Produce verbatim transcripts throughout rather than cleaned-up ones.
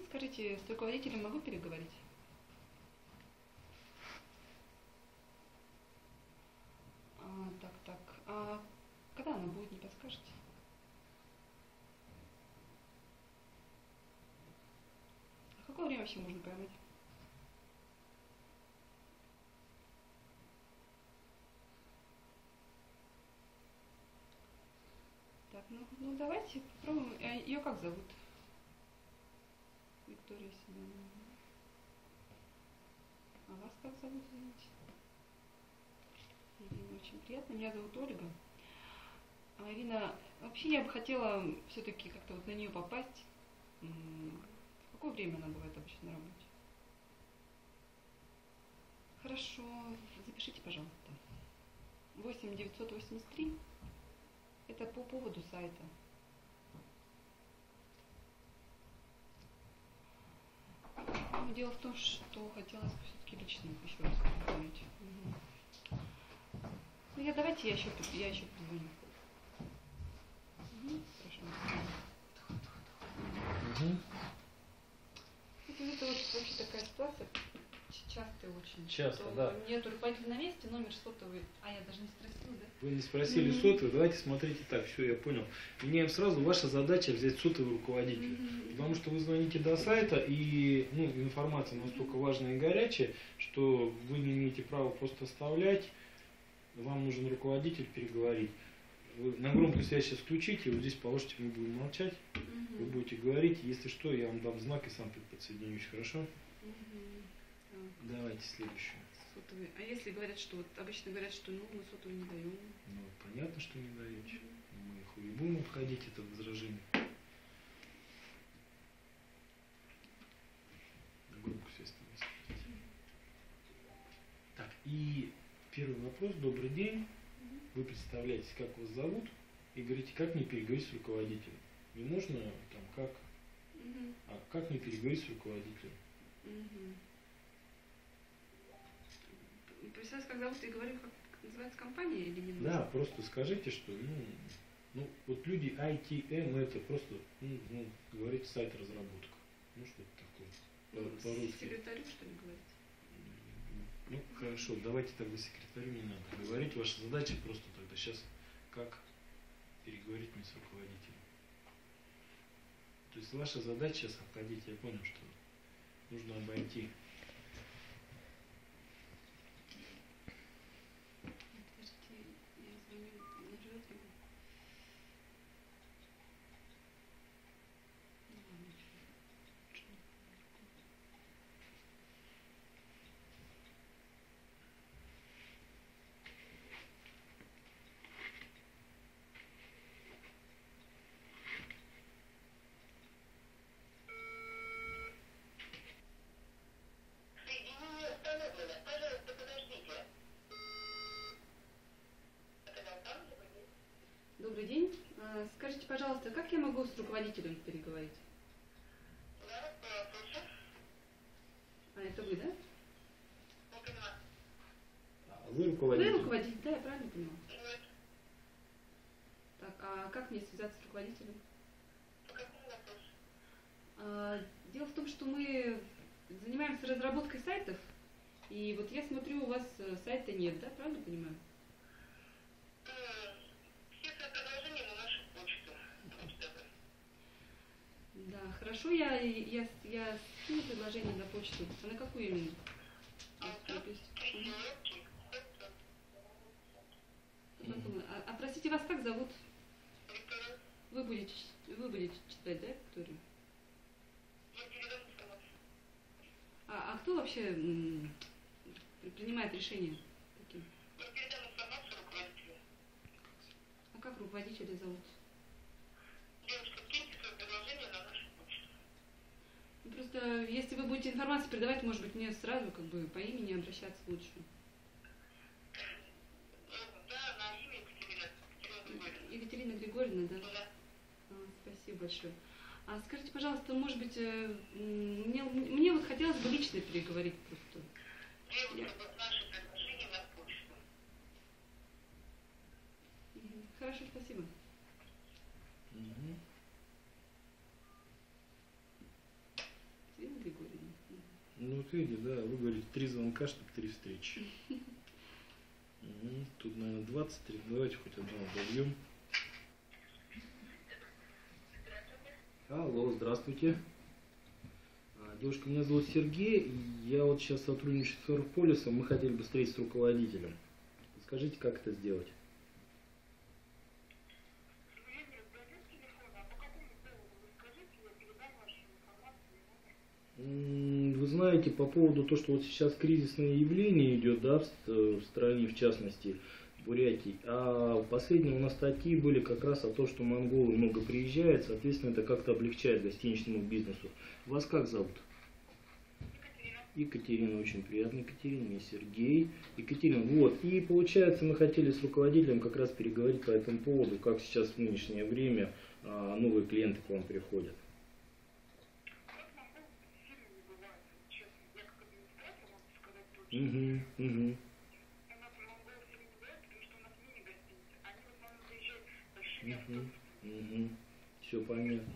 Скажите, с руководителем могу переговорить? А, так, так. А когда она будет, не подскажете? А какое время вообще можно поймать? Так, ну, ну давайте попробуем. А ее как зовут? Виктория Семеновна. А вас как зовут, извините? Ирина, очень приятно. Меня зовут Ольга. А, Ирина, вообще я бы хотела все-таки как-то вот на нее попасть. В какое время она бывает обычно на работе? Хорошо, запишите, пожалуйста. восемь девятьсот восемьдесят три. Это по поводу сайта. Но дело в том, что хотелось бы все-таки лично еще раз поговорить. Угу. Ну, я давайте я еще, я еще позвоню. Угу. Хорошо. Угу. Это, это вот вообще такая ситуация, частая очень. Часто, да. Нет руководителя на месте, номер сотовый. А я даже не спросила, да? Вы не спросили Mm-hmm. сотовый, давайте смотрите так, все, я понял. Меняем сразу, ваша задача взять сотовый руководителя. Mm-hmm. Потому что вы звоните до сайта, и ну, информация настолько важная и горячая, что вы не имеете права просто оставлять. Вам нужен руководитель переговорить. Вы на громкую связь сейчас включите, вот здесь положите, мы будем молчать, Mm-hmm. вы будете говорить, если что, я вам дам знак и сам подсоединюсь, хорошо? Mm-hmm. Давайте следующую. Сотовый. А если говорят, что вот обычно говорят, что ну мы сотовый не даем. Ну, понятно, что не даете. Mm-hmm. Мы их и будем обходить, это возражение. Громкую связь там используйте. Так, и первый вопрос. Добрый день. Mm-hmm. Вы представляетесь, как вас зовут, и говорите, как мне переговорить с руководителем. Не нужно там как, Mm-hmm. а как мне переговорить с руководителем. Mm-hmm. Представляешь, как зовут, и говорю, как называется компания или не нужно? Да, просто скажите, что ну, ну вот люди ай ти эм это просто ну, ну, говорить сайт разработка. Ну что-то такое. Ну, По- по-русски. секретарю, что ли, говорить? Ну хорошо, давайте тогда секретарю не надо говорить. Ваша задача просто тогда сейчас как переговорить мне с руководителем. То есть ваша задача сейчас обходить, я понял, что нужно обойти. Подождите, я звоню, нажрет его. Ну ладно, что? Соединение установлено. Пожалуйста, подождите. Это компания? Добрый день. А, Скажите, пожалуйста, как я могу с руководителем переговорить? Да, слушаю. А это вы, да? Не понимаю. А вы Вы руководитель? руководитель, да, я правильно поняла? Нет. Так, а как мне связаться с руководителем? По какому вопросу? А, Дело в том, что мы занимаемся разработкой сайтов, и вот я смотрю, у вас э, сайта нет, да, правильно понимаю? М, Все свои предложения на нашу почту. Почта. Да, хорошо, я, я, я скину предложение на почту. А на какую именно? А То тут есть, три мгм. человечки. Потом, а, а простите, вас как зовут? Виктория, Вы будете, ч- вы будете читать, да, Викторию? я передам информацию. А, а кто вообще м, при- принимает решения такие? Я передам информацию руководителю. А как руководителя зовут? Девушка, киньте свое предложение на нашу почту. Ну, просто если вы будете информацию передавать, может быть, мне сразу как бы по имени обращаться лучше. Ну, да, на имя Екатерина. Екатерина Григорьевна. Екатерина Григорьевна, да? Да. А, спасибо большое. А скажите, пожалуйста, может быть, э, м, мне, мне вот хотелось бы лично переговорить просто. Девушка, вот наше предложение на почту. Мгм. Хорошо, спасибо. Мгм. Ну, вот видите, да, вы говорите, три звонка, чтобы три встречи. Мгм. Тут, наверное, двадцать три. Давайте хоть одного добьем. Алло, здравствуйте. А, Девушка, меня зовут Сергей. и Я вот сейчас сотрудничаю с Форполисом. Мы хотели бы встретиться с руководителем. Скажите, как это сделать? М, Вы знаете, по поводу того, что вот сейчас кризисное явление идет, да, в, ст- в стране, в частности, в Бурятии, а последние у нас статьи были как раз о том, что монголы много приезжают, соответственно, это как-то облегчает гостиничному бизнесу. Вас как зовут? Екатерина, очень приятно, Екатерина, меня Сергей. Екатерина, вот, и получается, мы хотели с руководителем как раз переговорить по этому поводу, как сейчас в нынешнее время а, новые клиенты к вам приходят. Угу, угу. Угу, угу. Все понятно.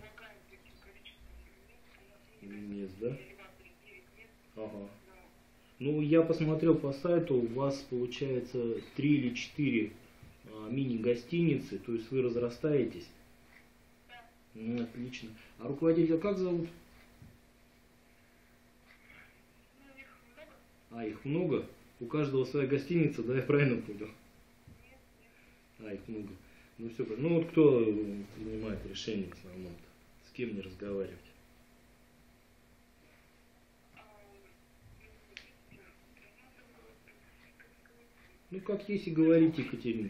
Мест, да? Ага. Ну, я посмотрел по сайту, у вас получается три или четыре а, мини-гостиницы, то есть вы разрастаетесь. Ну, отлично. А руководителя как зовут? А, их много? У каждого своя гостиница, да, я правильно понял? А, их много. Ну, все, ну вот кто принимает решение в основном-то? С кем мне разговаривать? Ну, как есть и говорите, Екатерина.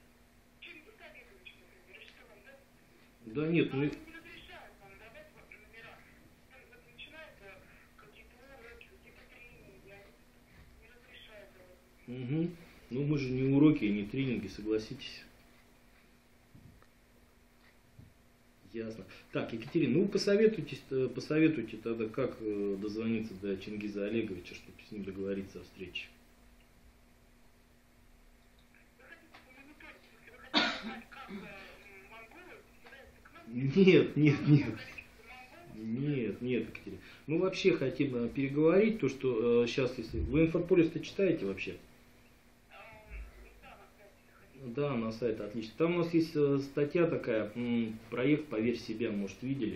Да нет, ну... Угу. Ну, мы же не уроки, не тренинги, согласитесь. Ясно. Так, Екатерина, ну посоветуйте, посоветуйте тогда, как э, дозвониться до Чингиза Олеговича, чтобы с ним договориться о встрече. Нет, нет, нет. Нет, нет, Екатерина. Мы вообще хотим э, переговорить, то, что э, сейчас, если... Вы инфополис-то читаете вообще? Да, на сайте, отлично. Там у нас есть э, статья такая, м, проект «Поверь себя», может, видели?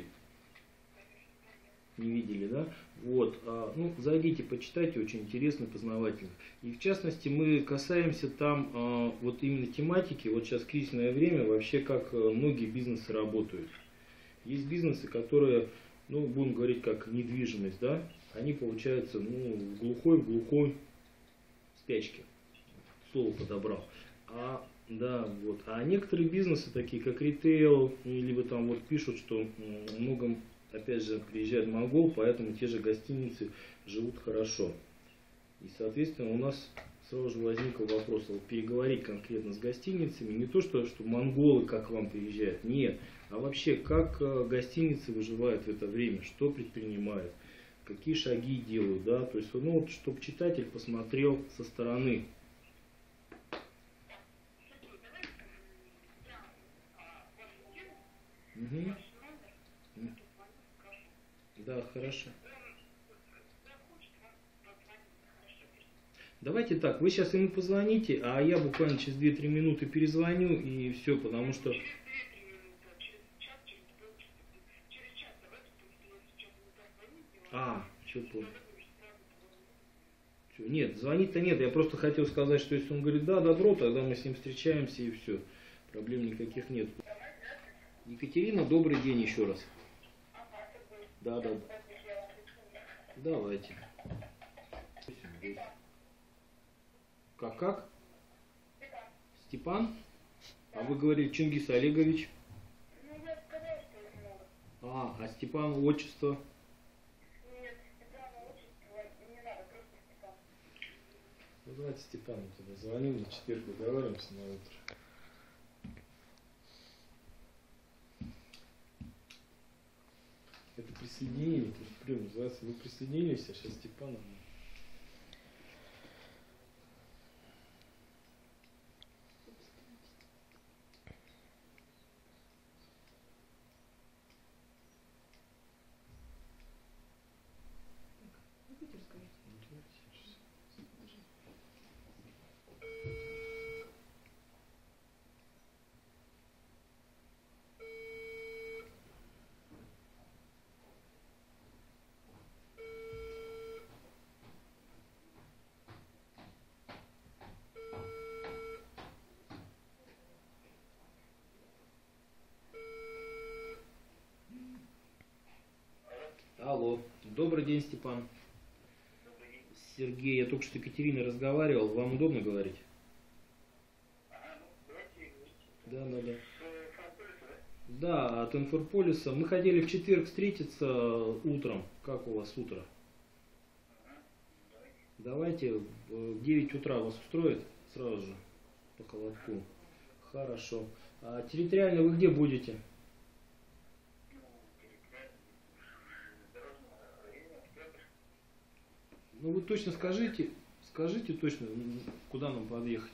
Не видели, да? Вот, а, ну, зайдите, почитайте, очень интересно, познавательно. И в частности, мы касаемся там а, вот именно тематики, вот сейчас кризисное время, вообще как а, многие бизнесы работают. Есть бизнесы, которые, ну, будем говорить, как недвижимость, да, они получаются, ну, в глухой, в глухой спячке. Слово подобрал. А, да, вот. А некоторые бизнесы, такие как ритейл, либо там вот пишут, что м, многом, опять же, приезжает монгол, поэтому те же гостиницы живут хорошо. И, соответственно, у нас сразу же возник вопрос, вот, переговорить конкретно с гостиницами, не то, что, что монголы как к вам приезжают, нет, а вообще, как э, гостиницы выживают в это время, что предпринимают, какие шаги делают, да, то есть, ну, вот, чтобы читатель посмотрел со стороны. Угу. Да, хорошо. Давайте так, вы сейчас ему позвоните, а я буквально через две-три минуты перезвоню и все, потому что... А, что понял. Нет, звонить-то нет, я просто хотел сказать, что если он говорит, да, добро, тогда мы с ним встречаемся и все. Проблем никаких нет. Екатерина, добрый день еще раз. Да, да. Давайте. Как, как? Степан? А вы говорили Чингис Олегович? А, а Степан отчество? Ну, давайте Степану тогда звоним, на четверг договариваемся на утро. Это присоединение, то есть прием называется, вы присоединились, а сейчас Степана. Любительская. Добрый день, Степан. Сергей, я только что с Екатериной разговаривал. Вам удобно говорить? Да, да, да. Да, от Информполиса. Мы хотели в четверг встретиться утром. Как у вас утро? Давайте в девять утра вас устроит сразу же по холодку. Хорошо. А территориально вы где будете? Ну вы точно скажите, скажите точно, куда нам подъехать.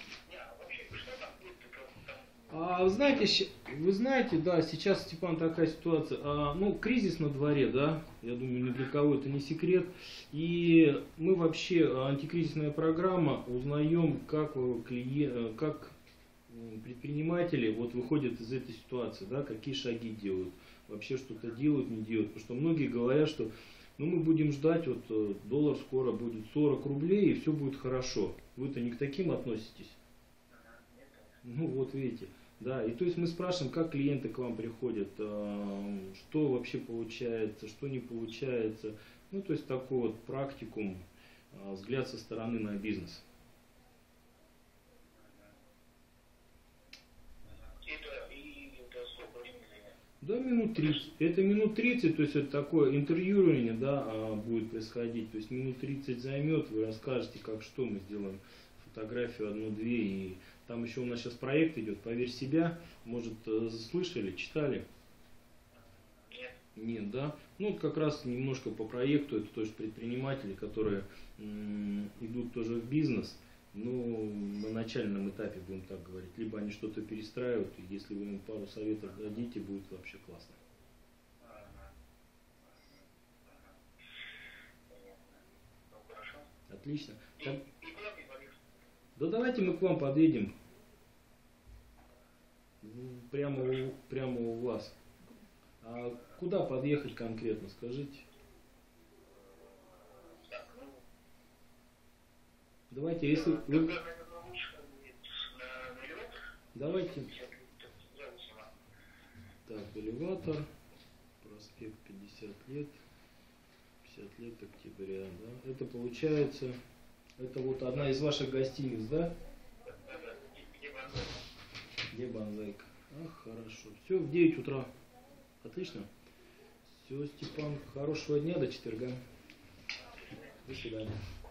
А вы знаете, щ- вы знаете, да, сейчас, Степан, такая ситуация, а, ну, кризис на дворе, да, я думаю, ни для кого это не секрет, и мы вообще, а, антикризисная программа, узнаем, как, э, клиен- э, как м, предприниматели вот выходят из этой ситуации, да, какие шаги делают, вообще что-то делают, не делают, потому что многие говорят, что ну, мы будем ждать, вот э, доллар скоро будет сорок рублей, и все будет хорошо. Вы-то не к таким относитесь? Ну, вот видите. Да, и то есть мы спрашиваем, как клиенты к вам приходят, э, что вообще получается, что не получается. Ну, то есть такой вот практикум, э, взгляд со стороны на бизнес. Да, минут тридцать. Это минут тридцать, то есть это такое интервьюирование, да, а, будет происходить. То есть минут тридцать займет, вы расскажете, как что мы сделаем, фотографию одну-две. И там еще у нас сейчас проект идет, поверь себя, может, э, слышали, читали? Нет. Нет, да? Ну, вот как раз немножко по проекту, это тоже предприниматели, которые м, идут тоже в бизнес. Ну, на начальном этапе, будем так говорить, либо они что-то перестраивают, и если вы им пару советов дадите, будет вообще классно. Ну, хорошо. Отлично. И, Так, и куда мне подъехать? да давайте мы к вам подъедем. М, Прямо у, прямо у вас. А куда подъехать конкретно, скажите? Так, ну, Давайте, если тогда, вы... наверное, лучше будет на, на элеватор. Давайте. пятьдесят лет, так, сразу сама. Так, элеватор, проспект пятьдесят лет, пятьдесят лет октября, да? Это получается, это вот одна из ваших гостиниц, да? Да-да, где базар? Где Банзайка? А, хорошо. Все, в девять утра. Отлично. Все, Степан, хорошего дня, до четверга. До свидания.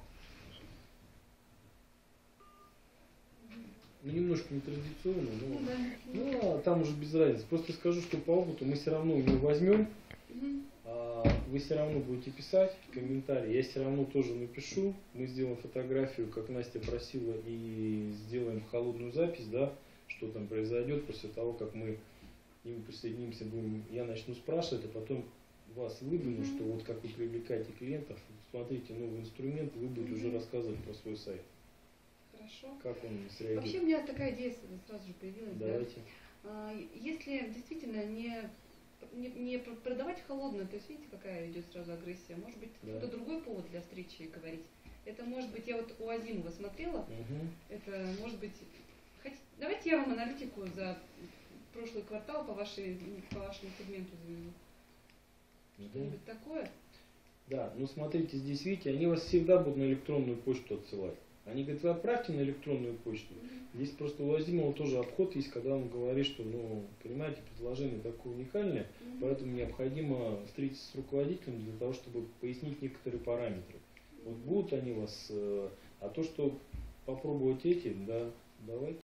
Ну, немножко нетрадиционно, но... Ну, да. Ну, а там уже без разницы. Просто скажу, что по опыту мы все равно его возьмем, Мгм. а вы все равно будете писать комментарии. Я все равно тоже напишу. Мы сделаем фотографию, как Настя просила, и сделаем холодную запись, да, что там произойдет после того, как мы к ним присоединимся, будем, я начну спрашивать, а потом вас выдвину, Мгм. что вот как вы привлекаете клиентов, смотрите новый инструмент, вы будете уже Мгм. рассказывать про свой сайт. Хорошо. Как он Вообще среагирует. у меня такая идея сразу же появилась. да. Давайте. А, Если действительно не, не, не пр- продавать холодно, то есть видите, какая идет сразу агрессия, может быть, Да. какой-то другой повод для встречи говорить. Это может быть, я вот у Азимова смотрела, Мгм. это может быть, хот- давайте я вам аналитику за прошлый квартал по, вашей, по вашему сегменту заведу. Мгм. Что-нибудь такое? Да, ну смотрите, здесь видите, они вас всегда будут на электронную почту отсылать. Они говорят, вы отправьте на электронную почту. Здесь просто у Азимова тоже обход есть, когда он говорит, что, ну, понимаете, предложение такое уникальное, Мгм. поэтому необходимо встретиться с руководителем для того, чтобы пояснить некоторые параметры. Вот будут они вас, э, а то, что попробовать эти, да, давайте.